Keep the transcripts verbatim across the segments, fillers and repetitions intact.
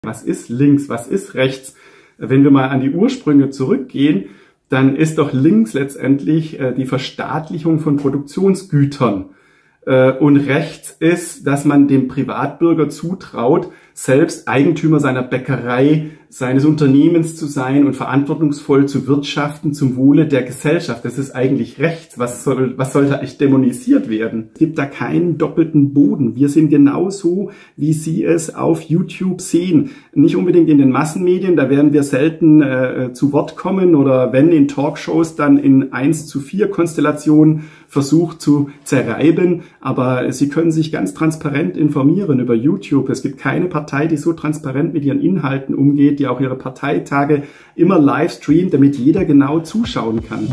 Was ist links, was ist rechts? Wenn wir mal an die Ursprünge zurückgehen, dann ist doch links letztendlich äh, die Verstaatlichung von Produktionsgütern. Äh, und rechts ist, dass man dem Privatbürger zutraut, selbst Eigentümer seiner Bäckerei, seines Unternehmens zu sein und verantwortungsvoll zu wirtschaften zum Wohle der Gesellschaft. Das ist eigentlich rechts. Was soll, was soll da eigentlich dämonisiert werden? Es gibt da keinen doppelten Boden. Wir sind genauso, wie Sie es auf YouTube sehen. Nicht unbedingt in den Massenmedien, da werden wir selten äh, zu Wort kommen oder wenn in Talkshows dann in eins zu vier Konstellationen versucht zu zerreiben. Aber Sie können sich ganz transparent informieren über YouTube. Es gibt keine Partei, die so transparent mit ihren Inhalten umgeht, die auch ihre Parteitage immer live streamt, damit jeder genau zuschauen kann.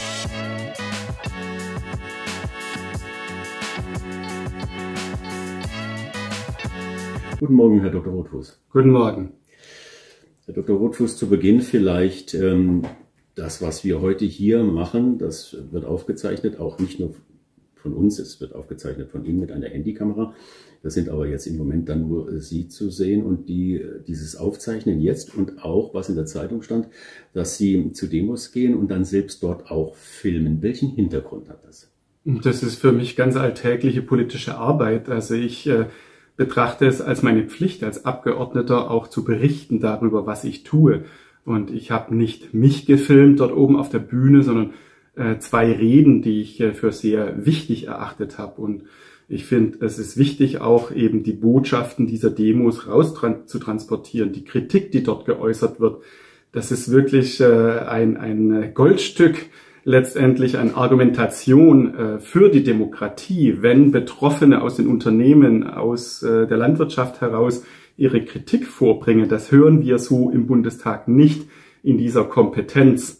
Guten Morgen, Herr Doktor Rotfuß. Guten Morgen. Herr Doktor Rotfuß, zu Beginn vielleicht ähm, das, was wir heute hier machen, das wird aufgezeichnet, auch nicht nur von uns, es wird aufgezeichnet von Ihnen mit einer Handykamera. Das sind aber jetzt im Moment dann nur Sie zu sehen und die dieses Aufzeichnen jetzt und auch, was in der Zeitung stand, dass Sie zu Demos gehen und dann selbst dort auch filmen. Welchen Hintergrund hat das? Das ist für mich ganz alltägliche politische Arbeit. Also ich äh, betrachte es als meine Pflicht als Abgeordneter auch zu berichten darüber, was ich tue. Und ich habe nicht mich gefilmt dort oben auf der Bühne, sondern äh, zwei Reden, die ich äh, für sehr wichtig erachtet habe. Und ich finde, es ist wichtig, auch eben die Botschaften dieser Demos raus zu transportieren. Die Kritik, die dort geäußert wird, das ist wirklich äh, ein, ein Goldstück letztendlich an Argumentation äh, für die Demokratie, wenn Betroffene aus den Unternehmen, aus äh, der Landwirtschaft heraus ihre Kritik vorbringen. Das hören wir so im Bundestag nicht in dieser Kompetenz.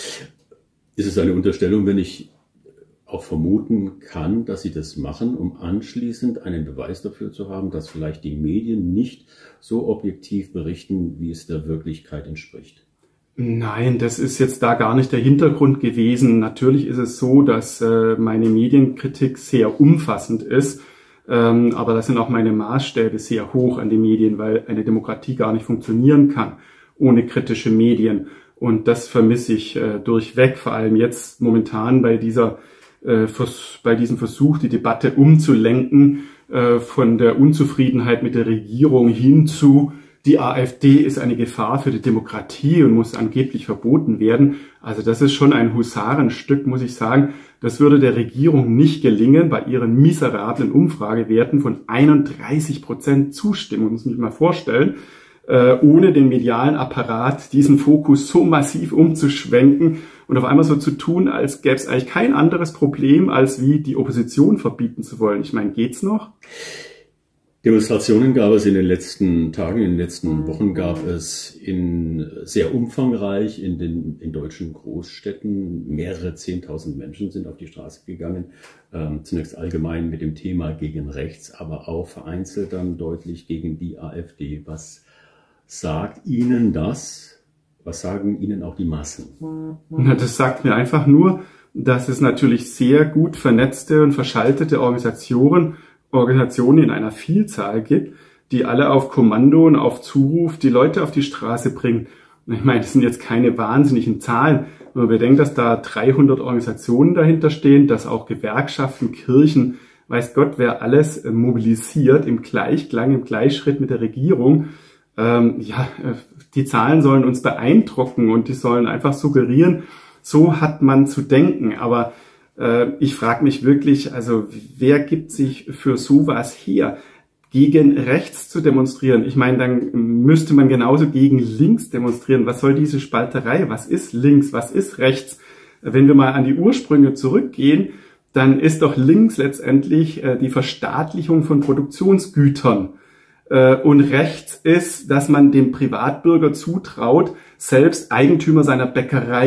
Ist es eine Unterstellung, wenn ich auch vermuten kann, dass Sie das machen, um anschließend einen Beweis dafür zu haben, dass vielleicht die Medien nicht so objektiv berichten, wie es der Wirklichkeit entspricht? Nein, das ist jetzt da gar nicht der Hintergrund gewesen. Natürlich ist es so, dass äh, meine Medienkritik sehr umfassend ist, ähm, aber das sind auch meine Maßstäbe sehr hoch an die Medien, weil eine Demokratie gar nicht funktionieren kann ohne kritische Medien. Und das vermisse ich äh, durchweg, vor allem jetzt momentan bei dieser bei diesem Versuch, die Debatte umzulenken von der Unzufriedenheit mit der Regierung hin zu, die AfD ist eine Gefahr für die Demokratie und muss angeblich verboten werden. Also das ist schon ein Husarenstück, muss ich sagen. Das würde der Regierung nicht gelingen bei ihren miserablen Umfragewerten von einunddreißig Prozent Zustimmung, muss man sich mal vorstellen, ohne den medialen Apparat diesen Fokus so massiv umzuschwenken und auf einmal so zu tun, als gäbe es eigentlich kein anderes Problem, als wie die Opposition verbieten zu wollen. Ich meine, geht's noch? Demonstrationen gab es in den letzten Tagen, in den letzten Wochen gab es in sehr umfangreich in den in deutschen Großstädten. Mehrere zehntausend Menschen sind auf die Straße gegangen. Ähm, zunächst allgemein mit dem Thema gegen rechts, aber auch vereinzelt dann deutlich gegen die AfD. Was sagt Ihnen das? Was sagen Ihnen auch die Massen? Na, das sagt mir einfach nur, dass es natürlich sehr gut vernetzte und verschaltete Organisationen, Organisationen in einer Vielzahl gibt, die alle auf Kommando und auf Zuruf die Leute auf die Straße bringen. Ich meine, das sind jetzt keine wahnsinnigen Zahlen, wenn man bedenkt, dass da dreihundert Organisationen dahinter stehen, dass auch Gewerkschaften, Kirchen, weiß Gott, wer alles mobilisiert im Gleichklang, im Gleichschritt mit der Regierung. Ähm, ja, die Zahlen sollen uns beeindrucken und die sollen einfach suggerieren, so hat man zu denken. Aber äh, ich frage mich wirklich, also wer gibt sich für sowas her, gegen rechts zu demonstrieren? Ich meine, dann müsste man genauso gegen links demonstrieren. Was soll diese Spalterei? Was ist links? Was ist rechts? Wenn wir mal an die Ursprünge zurückgehen, dann ist doch links letztendlich äh, die Verstaatlichung von Produktionsgütern. Und rechts ist, dass man dem Privatbürger zutraut, selbst Eigentümer seiner Bäckerei,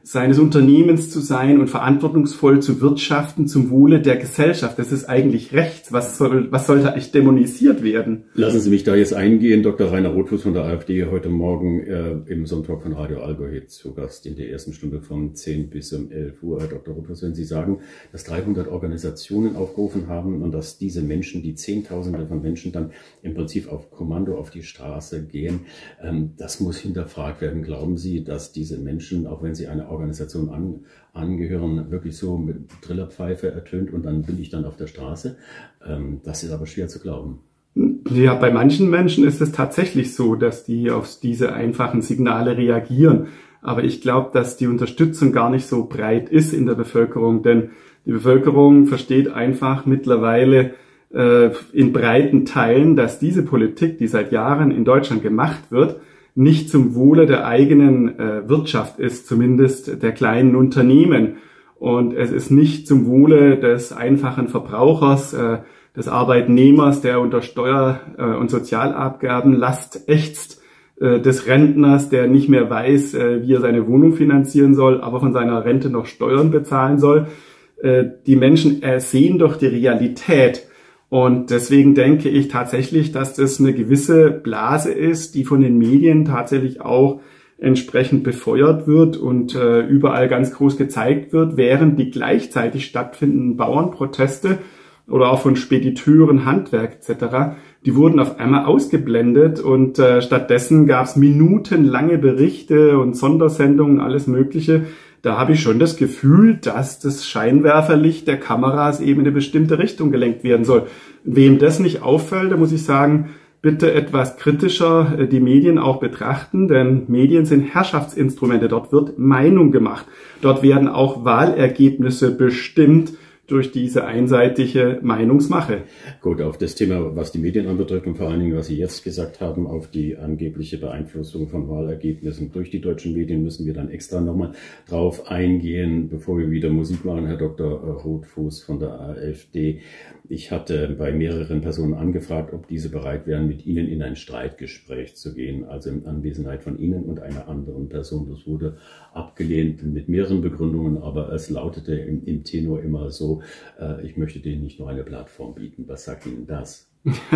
seines Unternehmens zu sein und verantwortungsvoll zu wirtschaften zum Wohle der Gesellschaft. Das ist eigentlich rechts. Was soll, was soll da eigentlich dämonisiert werden? Lassen Sie mich da jetzt eingehen. Doktor Rainer Rothfuss von der AfD heute Morgen äh, im Sonntag von Radio Allgäu zu Gast in der ersten Stunde von zehn bis um elf Uhr. Herr Doktor Rothfuss, wenn Sie sagen, dass dreihundert Organisationen aufgerufen haben und dass diese Menschen, die Zehntausende von Menschen dann im Prinzip auf Kommando auf die Straße gehen, ähm, das muss hinterfragt werden. Glauben Sie, dass diese Menschen, auch wenn sie eine Organisation an, angehören, wirklich so mit Trillerpfeife ertönt und dann bin ich dann auf der Straße? Ähm, das ist aber schwer zu glauben. Ja, bei manchen Menschen ist es tatsächlich so, dass die auf diese einfachen Signale reagieren. Aber ich glaube, dass die Unterstützung gar nicht so breit ist in der Bevölkerung, denn die Bevölkerung versteht einfach mittlerweile äh, in breiten Teilen, dass diese Politik, die seit Jahren in Deutschland gemacht wird, nicht zum Wohle der eigenen äh, Wirtschaft ist, zumindest der kleinen Unternehmen. Und es ist nicht zum Wohle des einfachen Verbrauchers, äh, des Arbeitnehmers, der unter Steuer- äh, und Sozialabgabenlast ächzt, äh, des Rentners, der nicht mehr weiß, äh, wie er seine Wohnung finanzieren soll, aber von seiner Rente noch Steuern bezahlen soll. Äh, die Menschen äh, sehen doch die Realität. Und deswegen denke ich tatsächlich, dass das eine gewisse Blase ist, die von den Medien tatsächlich auch entsprechend befeuert wird und äh, überall ganz groß gezeigt wird, während die gleichzeitig stattfindenden Bauernproteste oder auch von Spediteuren, Handwerk et cetera, die wurden auf einmal ausgeblendet und äh, stattdessen gab es minutenlange Berichte und Sondersendungen, alles Mögliche. Da habe ich schon das Gefühl, dass das Scheinwerferlicht der Kameras eben in eine bestimmte Richtung gelenkt werden soll. Wem das nicht auffällt, da muss ich sagen, bitte etwas kritischer die Medien auch betrachten, denn Medien sind Herrschaftsinstrumente. Dort wird Meinung gemacht. Dort werden auch Wahlergebnisse bestimmt durch diese einseitige Meinungsmache. Gut, auf das Thema, was die Medien anbetrifft und vor allen Dingen, was Sie jetzt gesagt haben, auf die angebliche Beeinflussung von Wahlergebnissen durch die deutschen Medien, müssen wir dann extra nochmal drauf eingehen, bevor wir wieder Musik machen. Herr Doktor Rothfuss von der AfD, ich hatte bei mehreren Personen angefragt, ob diese bereit wären, mit Ihnen in ein Streitgespräch zu gehen, also in Anwesenheit von Ihnen und einer anderen Person. Das wurde abgelehnt mit mehreren Begründungen, aber es lautete im, im Tenor immer so, äh, ich möchte denen nicht nur eine Plattform bieten. Was sagt Ihnen das?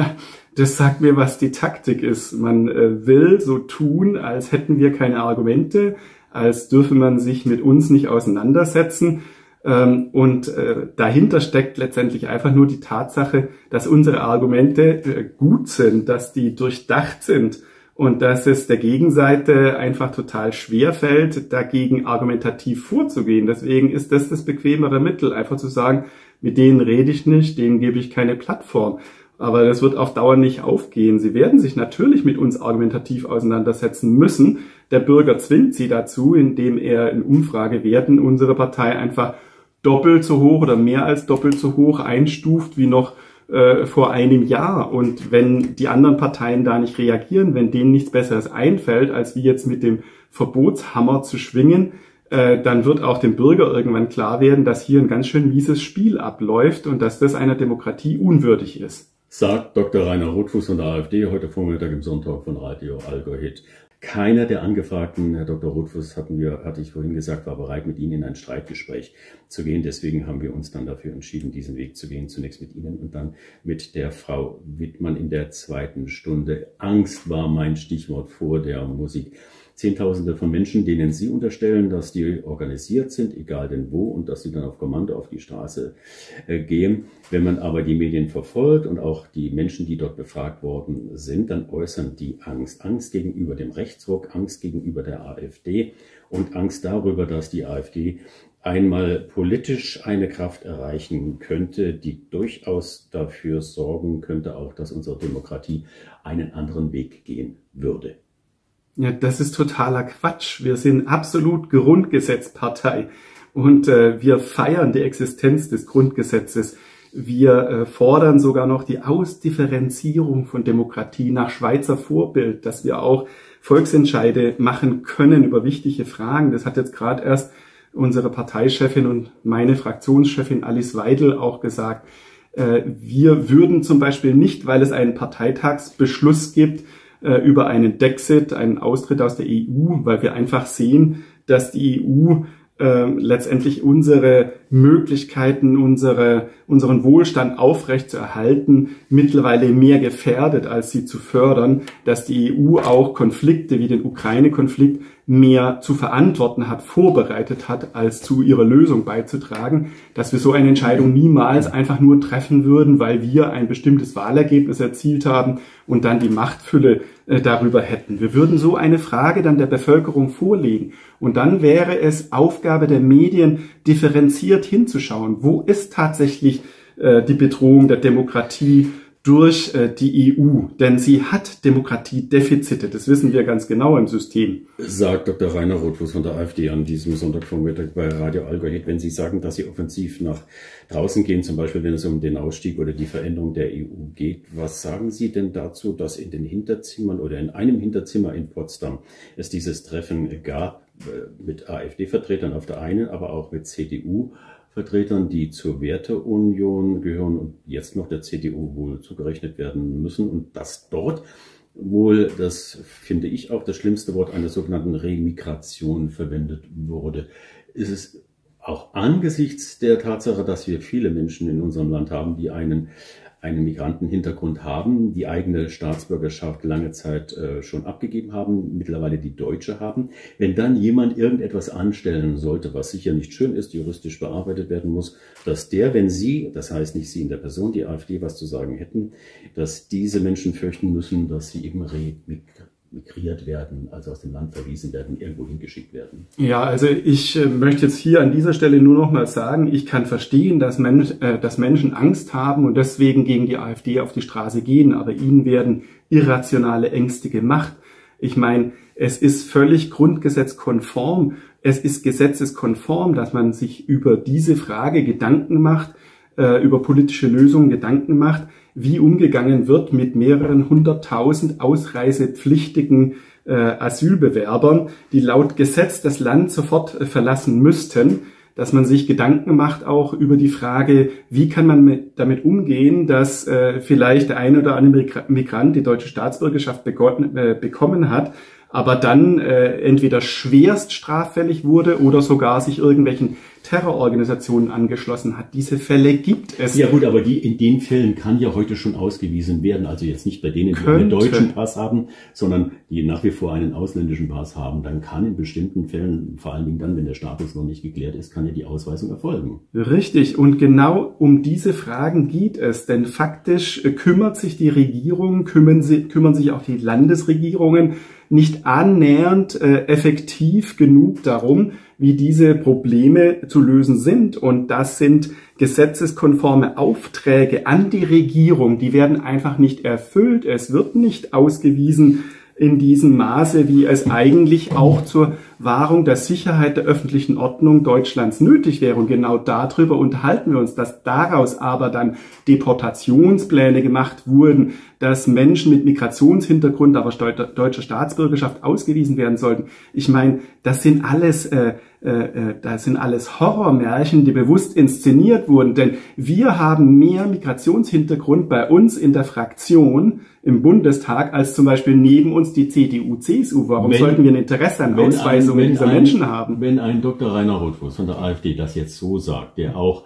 Das sagt mir, was die Taktik ist. Man äh, will so tun, als hätten wir keine Argumente, als dürfe man sich mit uns nicht auseinandersetzen. Ähm, und äh, dahinter steckt letztendlich einfach nur die Tatsache, dass unsere Argumente äh, gut sind, dass die durchdacht sind und dass es der Gegenseite einfach total schwer fällt, dagegen argumentativ vorzugehen. Deswegen ist das das bequemere Mittel, einfach zu sagen, mit denen rede ich nicht, denen gebe ich keine Plattform. Aber das wird auf Dauer nicht aufgehen. Sie werden sich natürlich mit uns argumentativ auseinandersetzen müssen. Der Bürger zwingt sie dazu, indem er in Umfragewerten unsere Partei einfach doppelt so hoch oder mehr als doppelt so hoch einstuft wie noch äh, vor einem Jahr. Und wenn die anderen Parteien da nicht reagieren, wenn denen nichts Besseres einfällt, als wie jetzt mit dem Verbotshammer zu schwingen, äh, dann wird auch dem Bürger irgendwann klar werden, dass hier ein ganz schön mieses Spiel abläuft und dass das einer Demokratie unwürdig ist. Sagt Doktor Rainer Rothfuss von der AfD heute Vormittag im Sonntag von Radio Allgäu-Hit. Keiner der Angefragten, Herr Doktor Rothfuss, hatten wir, hatte ich vorhin gesagt, war bereit, mit Ihnen in ein Streitgespräch zu gehen. Deswegen haben wir uns dann dafür entschieden, diesen Weg zu gehen. Zunächst mit Ihnen und dann mit der Frau Wittmann in der zweiten Stunde. Angst war mein Stichwort vor der Musik. Zehntausende von Menschen, denen Sie unterstellen, dass die organisiert sind, egal denn wo, und dass sie dann auf Kommando auf die Straße äh, gehen. Wenn man aber die Medien verfolgt und auch die Menschen, die dort befragt worden sind, dann äußern die Angst. Angst gegenüber dem Rechtsruck, Angst gegenüber der AfD und Angst darüber, dass die AfD einmal politisch eine Kraft erreichen könnte, die durchaus dafür sorgen könnte, auch dass unsere Demokratie einen anderen Weg gehen würde. Ja, das ist totaler Quatsch. Wir sind absolut Grundgesetzpartei und äh, wir feiern die Existenz des Grundgesetzes. Wir äh, fordern sogar noch die Ausdifferenzierung von Demokratie nach Schweizer Vorbild, dass wir auch Volksentscheide machen können über wichtige Fragen. Das hat jetzt gerade erst unsere Parteichefin und meine Fraktionschefin Alice Weidel auch gesagt. Äh, wir würden zum Beispiel nicht, weil es einen Parteitagsbeschluss gibt, über einen Dexit, einen Austritt aus der E U, weil wir einfach sehen, dass die E U äh, letztendlich unsere Möglichkeiten, unsere, unseren Wohlstand aufrecht zu erhalten, mittlerweile mehr gefährdet, als sie zu fördern, dass die E U auch Konflikte wie den Ukraine-Konflikt mehr zu verantworten hat, vorbereitet hat, als zu ihrer Lösung beizutragen, dass wir so eine Entscheidung niemals einfach nur treffen würden, weil wir ein bestimmtes Wahlergebnis erzielt haben und dann die Machtfülle äh, darüber hätten. Wir würden so eine Frage dann der Bevölkerung vorlegen und dann wäre es Aufgabe der Medien, differenziert hinzuschauen, wo ist tatsächlich äh, die Bedrohung der Demokratie durch äh, die E U, denn sie hat Demokratiedefizite, das wissen wir ganz genau im System. Sagt Doktor Rainer Rotfuß von der AfD an diesem Sonntagvormittag bei Radio Algohit, wenn Sie sagen, dass Sie offensiv nach draußen gehen, zum Beispiel wenn es um den Ausstieg oder die Veränderung der E U geht, was sagen Sie denn dazu, dass in den Hinterzimmern oder in einem Hinterzimmer in Potsdam es dieses Treffen gab äh, mit AfD-Vertretern auf der einen, aber auch mit C D U Vertretern, die zur Werteunion gehören und jetzt noch der C D U wohl zugerechnet werden müssen und dass dort wohl, das finde ich auch das schlimmste Wort, einer sogenannten Remigration verwendet wurde. Ist es auch angesichts der Tatsache, dass wir viele Menschen in unserem Land haben, die einen einen Migrantenhintergrund haben, die eigene Staatsbürgerschaft lange Zeit äh, schon abgegeben haben, mittlerweile die deutsche haben. Wenn dann jemand irgendetwas anstellen sollte, was sicher nicht schön ist, juristisch bearbeitet werden muss, dass der, wenn Sie, das heißt nicht Sie in der Person, die AfD was zu sagen hätten, dass diese Menschen fürchten müssen, dass sie eben remigriert werden, also aus dem Land verwiesen werden, irgendwo hingeschickt werden. Ja, also ich äh, möchte jetzt hier an dieser Stelle nur noch mal sagen, ich kann verstehen, dass, Mensch, äh, dass Menschen Angst haben und deswegen gegen die AfD auf die Straße gehen, aber ihnen werden irrationale Ängste gemacht. Ich meine, es ist völlig grundgesetzkonform, es ist gesetzeskonform, dass man sich über diese Frage Gedanken macht, äh, über politische Lösungen Gedanken macht, wie umgegangen wird mit mehreren hunderttausend ausreisepflichtigen äh, Asylbewerbern, die laut Gesetz das Land sofort äh, verlassen müssten, dass man sich Gedanken macht auch über die Frage, wie kann man mit, damit umgehen, dass äh, vielleicht der ein oder andere Migrant die deutsche Staatsbürgerschaft begonnen, äh, bekommen hat, aber dann äh, entweder schwerst straffällig wurde oder sogar sich irgendwelchen Terrororganisationen angeschlossen hat. Diese Fälle gibt es. Ja gut, aber die in den Fällen kann ja heute schon ausgewiesen werden. Also jetzt nicht bei denen, die Könnte. einen deutschen Pass haben, sondern die nach wie vor einen ausländischen Pass haben. Dann kann in bestimmten Fällen, vor allen Dingen dann, wenn der Status noch nicht geklärt ist, kann ja die Ausweisung erfolgen. Richtig. Und genau um diese Fragen geht es. Denn faktisch kümmert sich die Regierung, kümmern, sie, kümmern sich auch die Landesregierungen nicht annähernd äh, effektiv genug darum, wie diese Probleme zu lösen sind. Und das sind gesetzeskonforme Aufträge an die Regierung. Die werden einfach nicht erfüllt. Es wird nicht ausgewiesen in diesem Maße, wie es eigentlich auch zur Wahrung der Sicherheit der öffentlichen Ordnung Deutschlands nötig wäre. Und genau darüber unterhalten wir uns, dass daraus aber dann Deportationspläne gemacht wurden, dass Menschen mit Migrationshintergrund, aber deutscher Staatsbürgerschaft ausgewiesen werden sollten. Ich meine, das sind alles, äh, äh, das sind alles Horrormärchen, die bewusst inszeniert wurden. Denn wir haben mehr Migrationshintergrund bei uns in der Fraktion im Bundestag als zum Beispiel neben uns die C D U, C S U. Warum wenn, sollten wir ein Interesse an Ausweisungen ein, dieser ein, Menschen haben? Wenn ein Doktor Rainer Rotfuß von der AfD das jetzt so sagt, der auch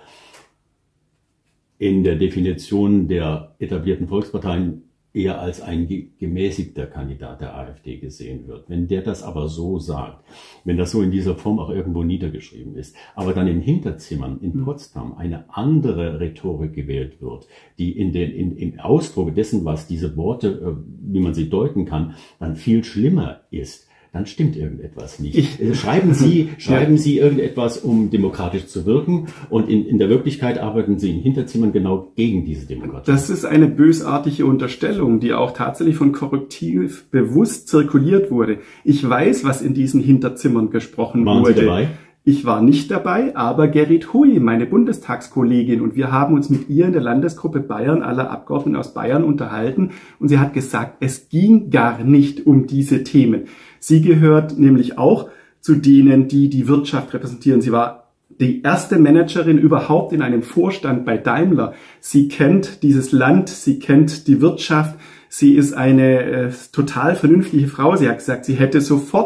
in der Definition der etablierten Volksparteien eher als ein gemäßigter Kandidat der AfD gesehen wird. Wenn der das aber so sagt, wenn das so in dieser Form auch irgendwo niedergeschrieben ist, aber dann in Hinterzimmern in Potsdam eine andere Rhetorik gewählt wird, die in den, in, im Ausdruck dessen, was diese Worte, wie man sie deuten kann, dann viel schlimmer ist, dann stimmt irgendetwas nicht. Ich, schreiben Sie, schreiben ja. Sie irgendetwas, um demokratisch zu wirken, und in, in der Wirklichkeit arbeiten Sie in Hinterzimmern genau gegen diese Demokratie. Das ist eine bösartige Unterstellung, die auch tatsächlich von Korrektiv bewusst zirkuliert wurde. Ich weiß, was in diesen Hinterzimmern gesprochen Waren wurde. Sie dabei? Ich war nicht dabei, aber Gerrit Hui, meine Bundestagskollegin, und wir haben uns mit ihr in der Landesgruppe Bayern, aller Abgeordneten aus Bayern, unterhalten, und sie hat gesagt, es ging gar nicht um diese Themen. Sie gehört nämlich auch zu denen, die die Wirtschaft repräsentieren. Sie war die erste Managerin überhaupt in einem Vorstand bei Daimler. Sie kennt dieses Land, sie kennt die Wirtschaft, sie ist eine äh, total vernünftige Frau. Sie hat gesagt, sie hätte sofort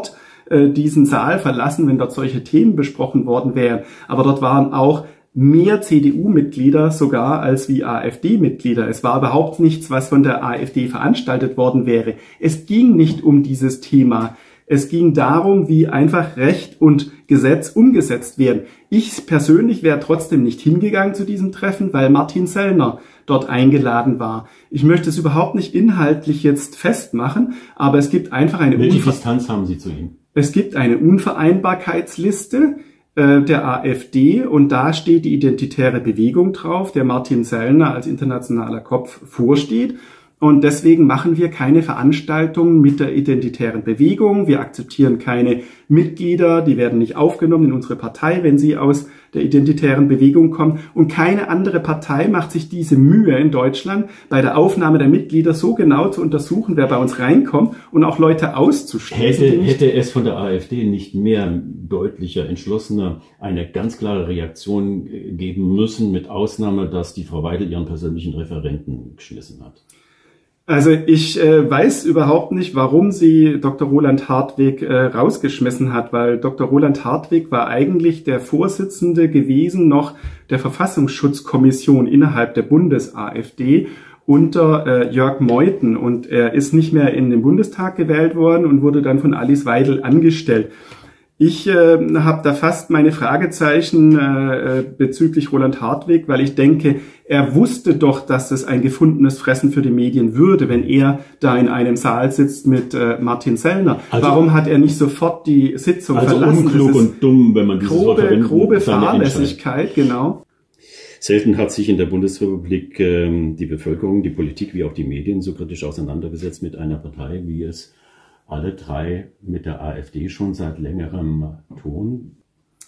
äh, diesen Saal verlassen, wenn dort solche Themen besprochen worden wären. Aber dort waren auch mehr C D U-Mitglieder sogar als wie AfD-Mitglieder. Es war überhaupt nichts, was von der AfD veranstaltet worden wäre. Es ging nicht um dieses Thema. Es ging darum, wie einfach Recht und Gesetz umgesetzt werden. Ich persönlich wäre trotzdem nicht hingegangen zu diesem Treffen, weil Martin Sellner dort eingeladen war. Ich möchte es überhaupt nicht inhaltlich jetzt festmachen, aber es gibt einfach eine... Welche Distanz haben Sie zu ihm? Es gibt eine Unvereinbarkeitsliste der AfD und da steht die Identitäre Bewegung drauf, der Martin Sellner als internationaler Kopf vorsteht. Und deswegen machen wir keine Veranstaltungen mit der Identitären Bewegung. Wir akzeptieren keine Mitglieder, die werden nicht aufgenommen in unsere Partei, wenn sie aus der Identitären Bewegung kommen. Und keine andere Partei macht sich diese Mühe in Deutschland, bei der Aufnahme der Mitglieder so genau zu untersuchen, wer bei uns reinkommt und auch Leute auszuschließen. Hätte, hätte es von der AfD nicht mehr deutlicher, entschlossener eine ganz klare Reaktion geben müssen, mit Ausnahme, dass die Frau Weidel ihren persönlichen Referenten geschmissen hat? Also ich äh, weiß überhaupt nicht, warum sie Doktor Roland Hartwig äh, rausgeschmissen hat, weil Doktor Roland Hartwig war eigentlich der Vorsitzende gewesen noch der Verfassungsschutzkommission innerhalb der Bundes-AfD unter äh, Jörg Meuthen und er ist nicht mehr in den Bundestag gewählt worden und wurde dann von Alice Weidel angestellt. Ich äh, habe da fast meine Fragezeichen äh, bezüglich Roland Hartwig, weil ich denke, er wusste doch, dass es ein gefundenes Fressen für die Medien würde, wenn er da in einem Saal sitzt mit äh, Martin Sellner. Also, warum hat er nicht sofort die Sitzung also verlassen? Unklug und dumm, wenn man dieses grobe, Wort verwendet. Grobe Fahrlässigkeit, genau. Selten hat sich in der Bundesrepublik ähm, die Bevölkerung, die Politik wie auch die Medien so kritisch auseinandergesetzt mit einer Partei, wie es alle drei mit der AfD schon seit längerem tun.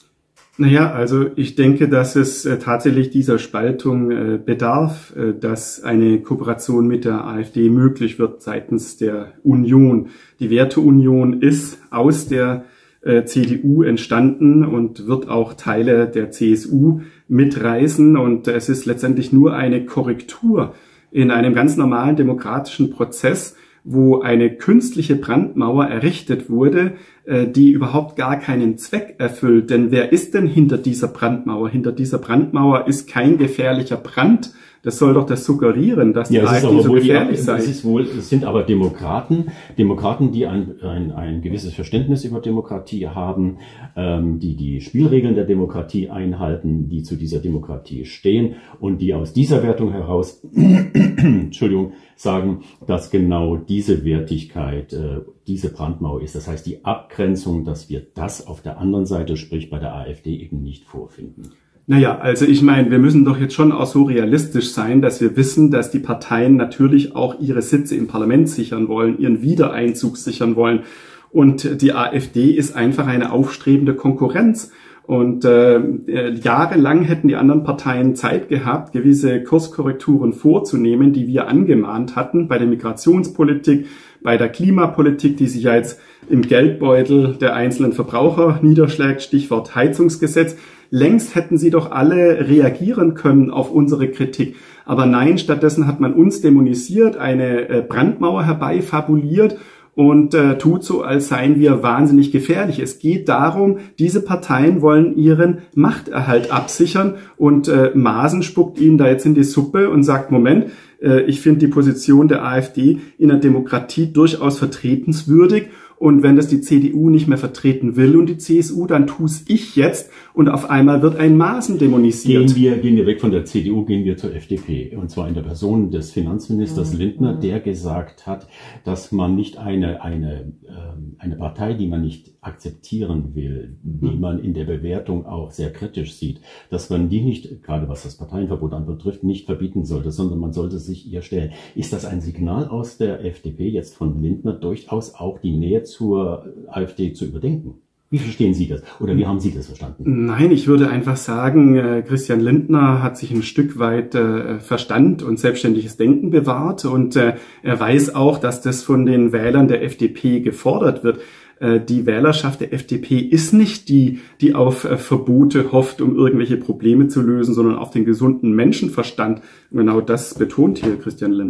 Naja, also ich denke, dass es äh, tatsächlich dieser Spaltung äh, bedarf, äh, dass eine Kooperation mit der AfD möglich wird seitens der Union. Die Werteunion ist aus der äh, C D U entstanden und wird auch Teile der C S U mitreißen. Und äh, es ist letztendlich nur eine Korrektur in einem ganz normalen demokratischen Prozess, wo eine künstliche Brandmauer errichtet wurde, die überhaupt gar keinen Zweck erfüllt. Denn wer ist denn hinter dieser Brandmauer? Hinter dieser Brandmauer ist kein gefährlicher Brand. Das soll doch das suggerieren, dass die ja, AfD so gefährlich sei. Es ist wohl, es sind aber Demokraten, Demokraten, die ein, ein, ein gewisses Verständnis über Demokratie haben, ähm, die die Spielregeln der Demokratie einhalten, die zu dieser Demokratie stehen und die aus dieser Wertung heraus, Entschuldigung, sagen, dass genau diese Wertigkeit äh, diese Brandmauer ist. Das heißt, die Abgrenzung, dass wir das auf der anderen Seite, sprich bei der AfD, eben nicht vorfinden. Naja, also ich meine, wir müssen doch jetzt schon auch so realistisch sein, dass wir wissen, dass die Parteien natürlich auch ihre Sitze im Parlament sichern wollen, ihren Wiedereinzug sichern wollen. Und die AfD ist einfach eine aufstrebende Konkurrenz. Und äh, jahrelang hätten die anderen Parteien Zeit gehabt, gewisse Kurskorrekturen vorzunehmen, die wir angemahnt hatten bei der Migrationspolitik, bei der Klimapolitik, die sich ja jetzt im Geldbeutel der einzelnen Verbraucher niederschlägt, Stichwort Heizungsgesetz. Längst hätten sie doch alle reagieren können auf unsere Kritik. Aber nein, stattdessen hat man uns dämonisiert, eine Brandmauer herbeifabuliert und äh, tut so, als seien wir wahnsinnig gefährlich. Es geht darum, diese Parteien wollen ihren Machterhalt absichern und äh, Maaßen spuckt ihnen da jetzt in die Suppe und sagt, Moment, äh, ich finde die Position der AfD in der Demokratie durchaus vertretenswürdig. Und wenn das die C D U nicht mehr vertreten will und die C S U, dann tu's ich jetzt. Und auf einmal wird ein Maaßen dämonisiert. Gehen wir, gehen wir weg von der C D U, gehen wir zur F D P. Und zwar in der Person des Finanzministers Lindner, der gesagt hat, dass man nicht eine, eine, ähm, eine Partei, die man nicht akzeptieren will, die man in der Bewertung auch sehr kritisch sieht, dass man die nicht, gerade was das Parteienverbot anbetrifft, nicht verbieten sollte, sondern man sollte sich ihr stellen. Ist das ein Signal aus der F D P, jetzt von Lindner, durchaus auch die Nähe zur AfD zu überdenken? Wie verstehen Sie das? Oder wie haben Sie das verstanden? Nein, ich würde einfach sagen, äh, Christian Lindner hat sich ein Stück weit äh, Verstand und selbstständiges Denken bewahrt und äh, er weiß auch, dass das von den Wählern der F D P gefordert wird. Äh, die Wählerschaft der F D P ist nicht die, die auf äh, Verbote hofft, um irgendwelche Probleme zu lösen, sondern auf den gesunden Menschenverstand. Und genau das betont hier Christian Lindner.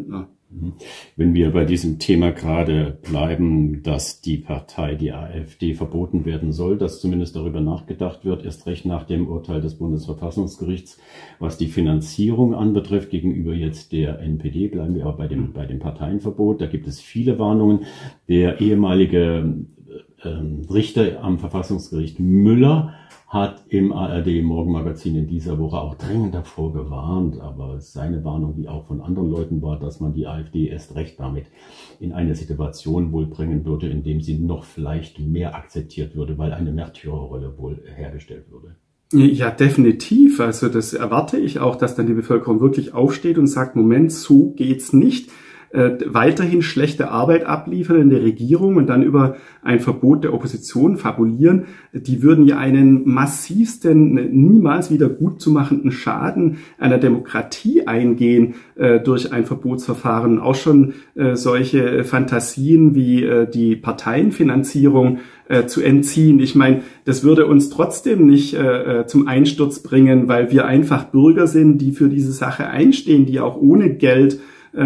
Wenn wir bei diesem Thema gerade bleiben, dass die Partei, die AfD, verboten werden soll, dass zumindest darüber nachgedacht wird, erst recht nach dem Urteil des Bundesverfassungsgerichts, was die Finanzierung anbetrifft, gegenüber jetzt der N P D, bleiben wir aber bei dem, bei dem Parteienverbot. Da gibt es viele Warnungen. Der ehemalige äh, Richter am Verfassungsgericht Müller hat im A R D-Morgenmagazin in dieser Woche auch dringend davor gewarnt, aber seine Warnung, die auch von anderen Leuten war, dass man die AfD erst recht damit in eine Situation wohl bringen würde, in dem sie noch vielleicht mehr akzeptiert würde, weil eine Märtyrerrolle wohl hergestellt würde. Ja, definitiv. Also das erwarte ich auch, dass dann die Bevölkerung wirklich aufsteht und sagt, Moment, so geht's nicht. Äh, weiterhin schlechte Arbeit abliefern in der Regierung und dann über ein Verbot der Opposition fabulieren, die würden ja einen massivsten, niemals wieder gut zu machenden Schaden einer Demokratie eingehen äh, durch ein Verbotsverfahren. Auch schon äh, solche Fantasien wie äh, die Parteienfinanzierung äh, zu entziehen. Ich meine, das würde uns trotzdem nicht äh, zum Einsturz bringen, weil wir einfach Bürger sind, die für diese Sache einstehen, die auch ohne Geld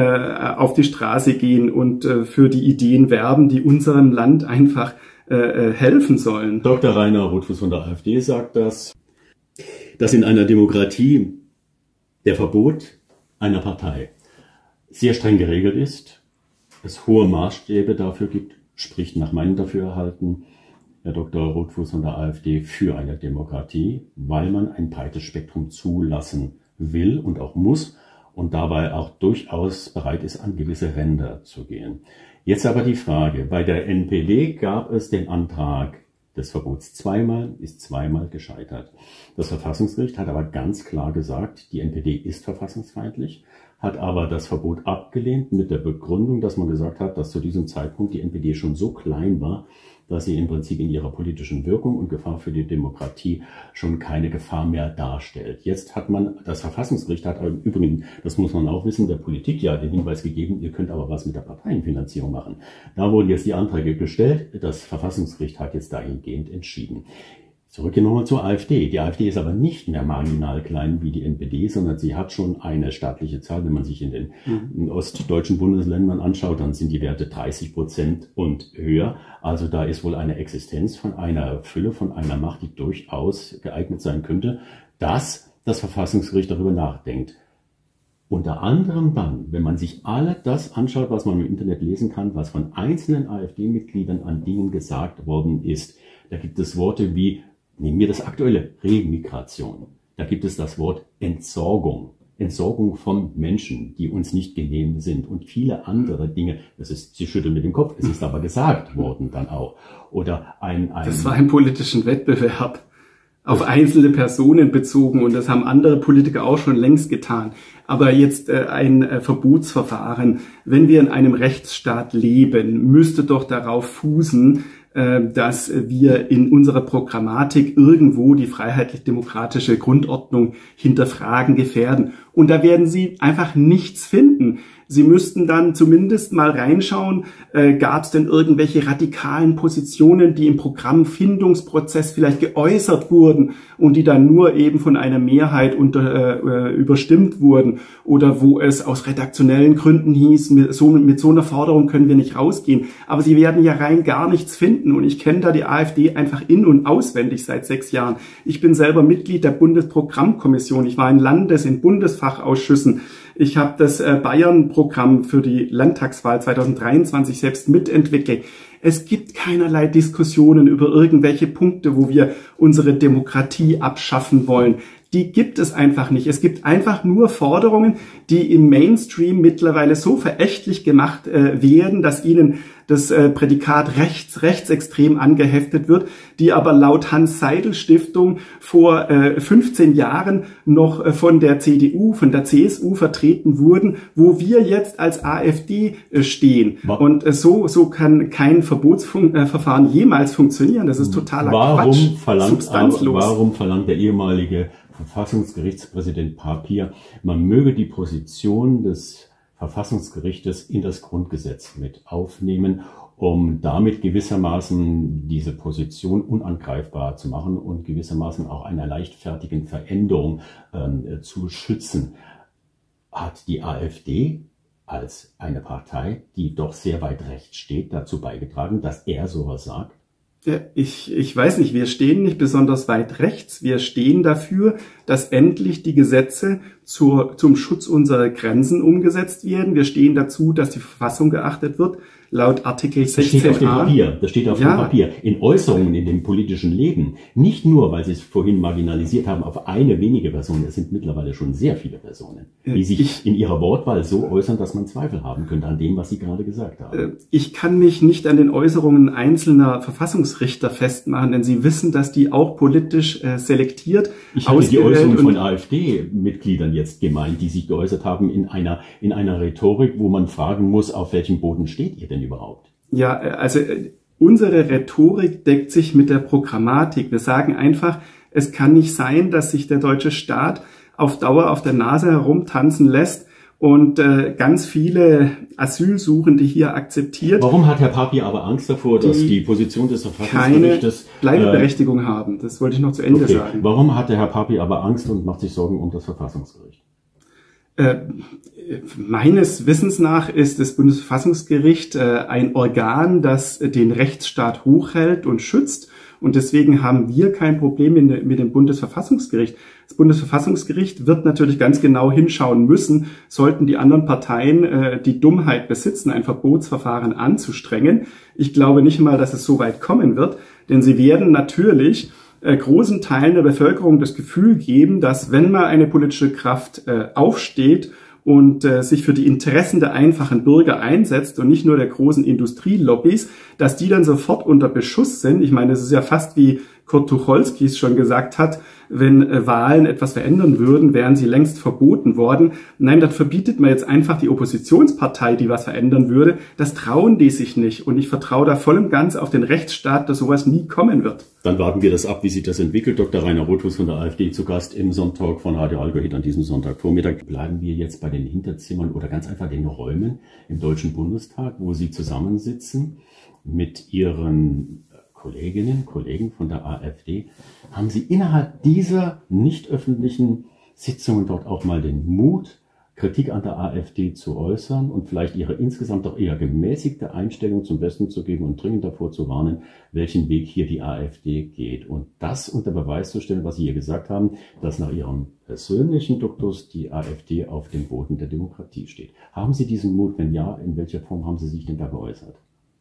auf die Straße gehen und für die Ideen werben, die unserem Land einfach helfen sollen. Doktor Rainer Rotfuß von der AfD sagt das, dass in einer Demokratie der Verbot einer Partei sehr streng geregelt ist, es hohe Maßstäbe dafür gibt, spricht nach meinem Dafürhalten Herr Doktor Rotfuß von der AfD für eine Demokratie, weil man ein breites Spektrum zulassen will und auch muss, und dabei auch durchaus bereit ist, an gewisse Ränder zu gehen. Jetzt aber die Frage, bei der N P D gab es den Antrag des Verbots zweimal, ist zweimal gescheitert. Das Verfassungsgericht hat aber ganz klar gesagt, die N P D ist verfassungsfeindlich, hat aber das Verbot abgelehnt mit der Begründung, dass man gesagt hat, dass zu diesem Zeitpunkt die N P D schon so klein war, dass sie im Prinzip in ihrer politischen Wirkung und Gefahr für die Demokratie schon keine Gefahr mehr darstellt. Jetzt hat man, das Verfassungsgericht hat im Übrigen, das muss man auch wissen, der Politik ja den Hinweis gegeben, ihr könnt aber was mit der Parteienfinanzierung machen. Da wurden jetzt die Anträge gestellt, das Verfassungsgericht hat jetzt dahingehend entschieden. Zurück nochmal zur AfD. Die AfD ist aber nicht mehr marginal klein wie die N P D, sondern sie hat schon eine staatliche Zahl. Wenn man sich in den mhm. ostdeutschen Bundesländern anschaut, dann sind die Werte dreißig Prozent und höher. Also da ist wohl eine Existenz von einer Fülle, von einer Macht, die durchaus geeignet sein könnte, dass das Verfassungsgericht darüber nachdenkt. Unter anderem dann, wenn man sich alle das anschaut, was man im Internet lesen kann, was von einzelnen AfD-Mitgliedern an Dingen gesagt worden ist. Da gibt es Worte wie, nehmen wir das aktuelle, Remigration. Da gibt es das Wort Entsorgung. Entsorgung von Menschen, die uns nicht genehm sind und viele andere Dinge. Das ist, Sie schütteln mit dem Kopf, es ist aber gesagt worden dann auch. Oder ein, ein Das war ein politischen Wettbewerb auf einzelne Personen bezogen und das haben andere Politiker auch schon längst getan. Aber jetzt äh, ein äh, Verbotsverfahren, wenn wir in einem Rechtsstaat leben, müsste doch darauf fußen, dass wir in unserer Programmatik irgendwo die freiheitlich-demokratische Grundordnung hinterfragen, gefährden. Und da werden Sie einfach nichts finden. Sie müssten dann zumindest mal reinschauen, äh, gab es denn irgendwelche radikalen Positionen, die im Programmfindungsprozess vielleicht geäußert wurden und die dann nur eben von einer Mehrheit unter, äh, überstimmt wurden oder wo es aus redaktionellen Gründen hieß, mit so, mit so einer Forderung können wir nicht rausgehen. Aber Sie werden ja rein gar nichts finden und ich kenne da die AfD einfach in- und auswendig seit sechs Jahren. Ich bin selber Mitglied der Bundesprogrammkommission, ich war in Landes-, in Bundesfachausschüssen. Ich habe das Bayern-Programm für die Landtagswahl zwanzig dreiundzwanzig selbst mitentwickelt. Es gibt keinerlei Diskussionen über irgendwelche Punkte, wo wir unsere Demokratie abschaffen wollen. Die gibt es einfach nicht. Es gibt einfach nur Forderungen, die im Mainstream mittlerweile so verächtlich gemacht äh, werden, dass ihnen das äh, Prädikat rechts, rechtsextrem angeheftet wird, die aber laut Hans-Seidel-Stiftung vor äh, fünfzehn Jahren noch äh, von der C D U, von der C S U vertreten wurden, wo wir jetzt als AfD äh, stehen. War Und äh, so, so kann kein Verbotsverfahren äh, jemals funktionieren. Das ist totaler warum Quatsch, verlangt, substanzlos. Aber, warum verlangt der ehemalige Verfassungsgerichtspräsident Papier, man möge die Position des Verfassungsgerichtes in das Grundgesetz mit aufnehmen, um damit gewissermaßen diese Position unangreifbar zu machen und gewissermaßen auch einer leichtfertigen Veränderung ähm, zu schützen. Hat die AfD als eine Partei, die doch sehr weit rechts steht, dazu beigetragen, dass er sowas sagt? Ja, ich, ich weiß nicht, wir stehen nicht besonders weit rechts. Wir stehen dafür, dass endlich die Gesetze zur, zum Schutz unserer Grenzen umgesetzt werden. Wir stehen dazu, dass die Verfassung geachtet wird. Laut Artikel sechzehn a. Das steht auf dem Papier. Das steht auf ja. dem Papier. In Äußerungen in dem politischen Leben. Nicht nur, weil Sie es vorhin marginalisiert haben, auf eine wenige Person. Es sind mittlerweile schon sehr viele Personen, die sich ich, in ihrer Wortwahl so äußern, dass man Zweifel haben könnte an dem, was Sie gerade gesagt haben. Ich kann mich nicht an den Äußerungen einzelner Verfassungsrichter festmachen, denn Sie wissen, dass die auch politisch äh, selektiert Ich habe die Äußerungen von AfD-Mitgliedern jetzt gemeint, die sich geäußert haben in einer, in einer Rhetorik, wo man fragen muss, auf welchem Boden steht ihr denn überhaupt? Ja, also unsere Rhetorik deckt sich mit der Programmatik. Wir sagen einfach, es kann nicht sein, dass sich der deutsche Staat auf Dauer auf der Nase herumtanzen lässt und äh, ganz viele Asylsuchende hier akzeptiert. Warum hat Herr Papi aber Angst davor, dass die, die Position des Verfassungsgerichtes keine Bleibeberechtigung äh, haben? Das wollte ich noch zu Ende okay. sagen. Warum hat der Herr Papi aber Angst und macht sich Sorgen um das Verfassungsgericht? Äh, meines Wissens nach ist das Bundesverfassungsgericht äh, ein Organ, das den Rechtsstaat hochhält und schützt. Und deswegen haben wir kein Problem in, mit dem Bundesverfassungsgericht. Das Bundesverfassungsgericht wird natürlich ganz genau hinschauen müssen, sollten die anderen Parteien äh, die Dummheit besitzen, ein Verbotsverfahren anzustrengen. Ich glaube nicht mal, dass es so weit kommen wird, denn sie werden natürlich äh, großen Teilen der Bevölkerung das Gefühl geben, dass wenn mal eine politische Kraft äh, aufsteht und äh, sich für die Interessen der einfachen Bürger einsetzt und nicht nur der großen Industrielobbys, dass die dann sofort unter Beschuss sind. Ich meine, es ist ja fast wie Kurt Tucholsky es schon gesagt hat, wenn äh, Wahlen etwas verändern würden, wären sie längst verboten worden. Nein, dann verbietet man jetzt einfach die Oppositionspartei, die was verändern würde. Das trauen die sich nicht. Und ich vertraue da voll und ganz auf den Rechtsstaat, dass sowas nie kommen wird. Dann warten wir das ab, wie sich das entwickelt. Doktor Rainer Rothfuss von der AfD zu Gast im Sonntag von Radio Algohit an diesem Sonntagvormittag. Bleiben wir jetzt bei den Hinterzimmern oder ganz einfach den Räumen im Deutschen Bundestag, wo Sie zusammensitzen mit Ihren Kolleginnen, Kollegen von der AfD. Haben Sie innerhalb dieser nicht öffentlichen Sitzungen dort auch mal den Mut, Kritik an der AfD zu äußern und vielleicht Ihre insgesamt auch eher gemäßigte Einstellung zum Besten zu geben und dringend davor zu warnen, welchen Weg hier die AfD geht? Und das unter Beweis zu stellen, was Sie hier gesagt haben, dass nach Ihrem persönlichen Duktus die AfD auf dem Boden der Demokratie steht. Haben Sie diesen Mut? Wenn ja, in welcher Form haben Sie sich denn da geäußert?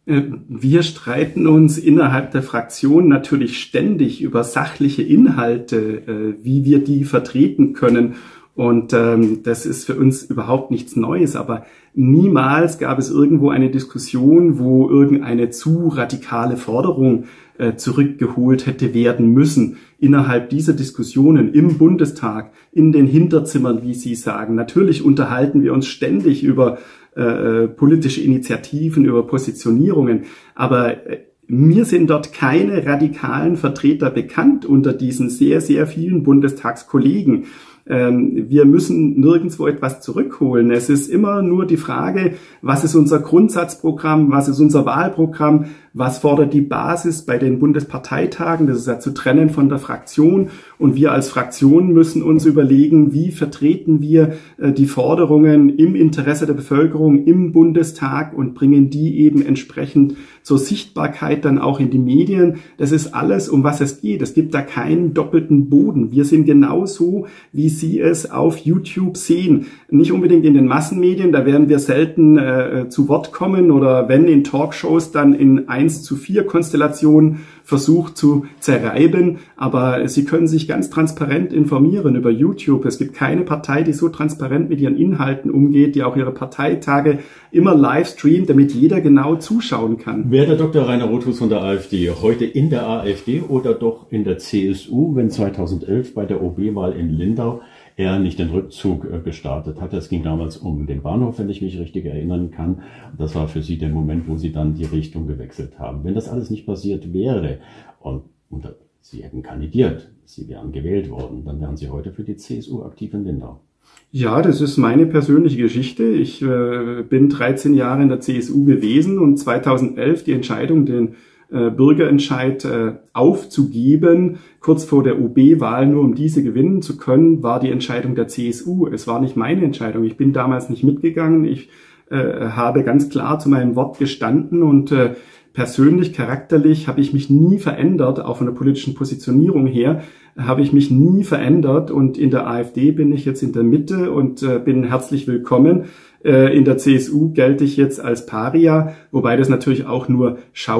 Wir streiten uns innerhalb der Fraktion natürlich ständig über sachliche Inhalte, wie wir die vertreten können. Und ähm, das ist für uns überhaupt nichts Neues. Aber niemals gab es irgendwo eine Diskussion, wo irgendeine zu radikale Forderung äh, zurückgeholt hätte werden müssen. Innerhalb dieser Diskussionen im Bundestag, in den Hinterzimmern, wie Sie sagen. Natürlich unterhalten wir uns ständig über Äh, politische Initiativen, über Positionierungen, aber äh, mir sind dort keine radikalen Vertreter bekannt unter diesen sehr, sehr vielen Bundestagskollegen. Ähm, wir müssen nirgendwo etwas zurückholen. Es ist immer nur die Frage, was ist unser Grundsatzprogramm, was ist unser Wahlprogramm, was fordert die Basis bei den Bundesparteitagen, das ist ja zu trennen von der Fraktion. Und wir als Fraktion müssen uns überlegen, wie vertreten wir äh, die Forderungen im Interesse der Bevölkerung im Bundestag und bringen die eben entsprechend zur Sichtbarkeit dann auch in die Medien. Das ist alles, um was es geht. Es gibt da keinen doppelten Boden. Wir sind genauso, wie Sie es auf YouTube sehen. Nicht unbedingt in den Massenmedien, da werden wir selten äh, zu Wort kommen oder wenn in Talkshows dann in eins zu vier Konstellationen versucht zu zerreiben. Aber Sie können sich ganz transparent informieren über YouTube. Es gibt keine Partei, die so transparent mit ihren Inhalten umgeht, die auch ihre Parteitage immer live streamt, damit jeder genau zuschauen kann. Wäre der Doktor Rainer Rothfuss von der AfD heute in der AfD oder doch in der C S U, wenn zweitausendelf bei der O B-Wahl in Lindau er nicht den Rückzug gestartet hatte? Es ging damals um den Bahnhof, wenn ich mich richtig erinnern kann. Das war für Sie der Moment, wo Sie dann die Richtung gewechselt haben. Wenn das alles nicht passiert wäre und, und Sie hätten kandidiert, Sie wären gewählt worden, dann wären Sie heute für die C S U aktiv in Lindau. Ja, das ist meine persönliche Geschichte. Ich äh, bin dreizehn Jahre in der C S U gewesen und zweitausendelf die Entscheidung, den äh, Bürgerentscheid äh, aufzugeben, kurz vor der O B-Wahl, nur um diese gewinnen zu können, war die Entscheidung der C S U. Es war nicht meine Entscheidung. Ich bin damals nicht mitgegangen. Ich äh, habe ganz klar zu meinem Wort gestanden und äh, persönlich, charakterlich habe ich mich nie verändert, auch von der politischen Positionierung her, habe ich mich nie verändert und in der AfD bin ich jetzt in der Mitte und äh, bin herzlich willkommen. Äh, in der C S U gelte ich jetzt als Paria, wobei das natürlich auch nur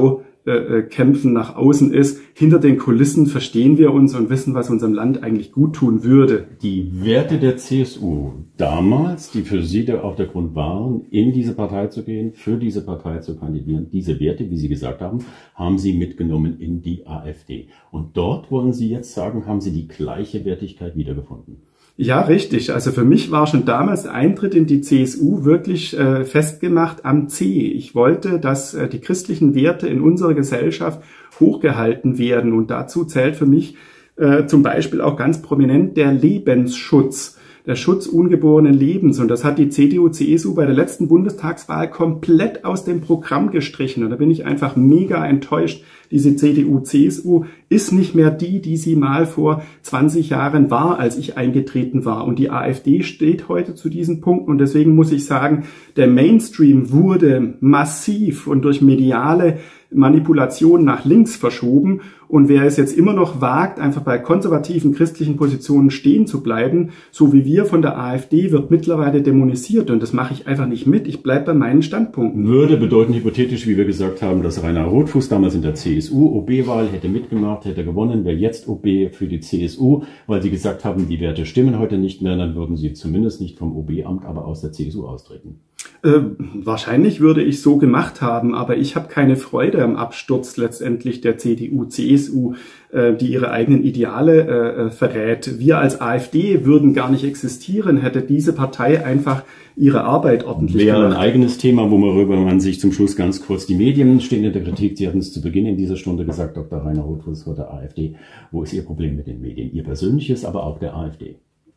Schaukämpfen nach außen ist. Hinter den Kulissen verstehen wir uns und wissen, was unserem Land eigentlich gut tun würde. Die Werte der C S U damals, die für Sie auch der Grund waren, in diese Partei zu gehen, für diese Partei zu kandidieren, diese Werte, wie Sie gesagt haben, haben Sie mitgenommen in die AfD. Und dort wollen Sie jetzt sagen, haben Sie die gleiche Wertigkeit wiedergefunden? Ja, richtig. Also für mich war schon damals der Eintritt in die C S U wirklich äh, festgemacht am C. Ich wollte, dass äh, die christlichen Werte in unserer Gesellschaft hochgehalten werden. Und dazu zählt für mich äh, zum Beispiel auch ganz prominent der Lebensschutz. Der Schutz ungeborenen Lebens. Und das hat die C D U C S U bei der letzten Bundestagswahl komplett aus dem Programm gestrichen. Und da bin ich einfach mega enttäuscht. Diese C D U C S U ist nicht mehr die, die sie mal vor zwanzig Jahren war, als ich eingetreten war. Und die AfD steht heute zu diesem Punkt. Und deswegen muss ich sagen, der Mainstream wurde massiv und durch mediale Manipulation nach links verschoben. Und wer es jetzt immer noch wagt, einfach bei konservativen christlichen Positionen stehen zu bleiben, so wie wir von der AfD, wird mittlerweile dämonisiert. Und das mache ich einfach nicht mit. Ich bleibe bei meinen Standpunkten. Würde bedeuten, hypothetisch, wie wir gesagt haben, dass Rainer Rotfuß damals in der C S U O B-Wahl hätte mitgemacht, hätte gewonnen, wäre jetzt O B für die C S U, weil Sie gesagt haben, die Werte stimmen heute nicht mehr, dann würden Sie zumindest nicht vom O B-Amt, aber aus der C S U austreten. Äh, wahrscheinlich würde ich so gemacht haben, aber ich habe keine Freude am Absturz letztendlich der C D U, C S U, äh, die ihre eigenen Ideale äh, verrät. Wir als AfD würden gar nicht existieren, hätte diese Partei einfach ihre Arbeit ordentlich Wäre gemacht. Ein eigenes Thema, worüber man sich zum Schluss ganz kurz, die Medien stehen in der Kritik. Sie hatten es zu Beginn in dieser Stunde gesagt, Doktor Rainer Rotfuß von der AfD. Wo ist Ihr Problem mit den Medien? Ihr persönliches, aber auch der AfD?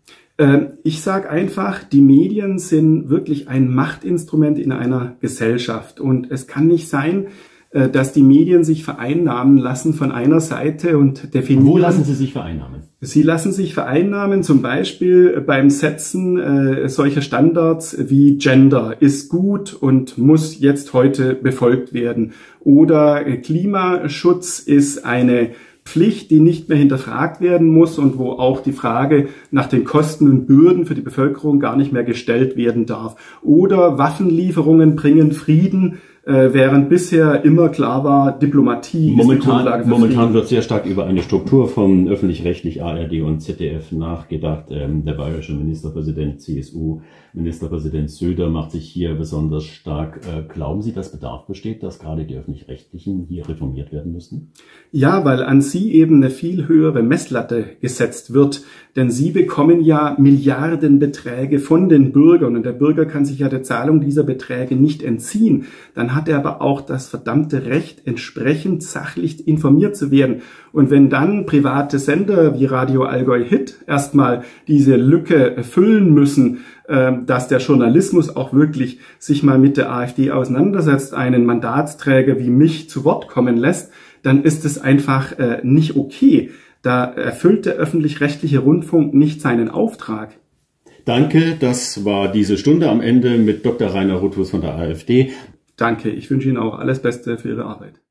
Ich sage einfach, die Medien sind wirklich ein Machtinstrument in einer Gesellschaft. Und es kann nicht sein, dass die Medien sich vereinnahmen lassen von einer Seite und definieren. Wo lassen sie sich vereinnahmen? Sie lassen sich vereinnahmen, zum Beispiel beim Setzen äh, solcher Standards wie Gender ist gut und muss jetzt heute befolgt werden. Oder äh, Klimaschutz ist eine Pflicht, die nicht mehr hinterfragt werden muss und wo auch die Frage nach den Kosten und Bürden für die Bevölkerung gar nicht mehr gestellt werden darf. Oder Waffenlieferungen bringen Frieden, äh, während bisher immer klar war, Diplomatie momentan, ist die Grundlage für Momentan Frieden. wird sehr stark über eine Struktur von öffentlich-rechtlich A R D und Z D F nachgedacht. Ähm, der bayerische Ministerpräsident C S U, Ministerpräsident Söder macht sich hier besonders stark. Äh, glauben Sie, dass Bedarf besteht, dass gerade die öffentlich-rechtlichen hier reformiert werden müssen? Ja, weil an sie eben eine viel höhere Messlatte gesetzt wird. Denn sie bekommen ja Milliardenbeträge von den Bürgern und der Bürger kann sich ja der Zahlung dieser Beträge nicht entziehen. Dann hat er aber auch das verdammte Recht, entsprechend sachlich informiert zu werden. Und wenn dann private Sender wie Radio Allgäu Hit erstmal diese Lücke füllen müssen, dass der Journalismus auch wirklich sich mal mit der AfD auseinandersetzt, einen Mandatsträger wie mich zu Wort kommen lässt, dann ist es einfach äh, nicht okay. Da erfüllt der öffentlich-rechtliche Rundfunk nicht seinen Auftrag. Danke, das war diese Stunde am Ende mit Doktor Rainer Rotfuß von der AfD. Danke, ich wünsche Ihnen auch alles Beste für Ihre Arbeit.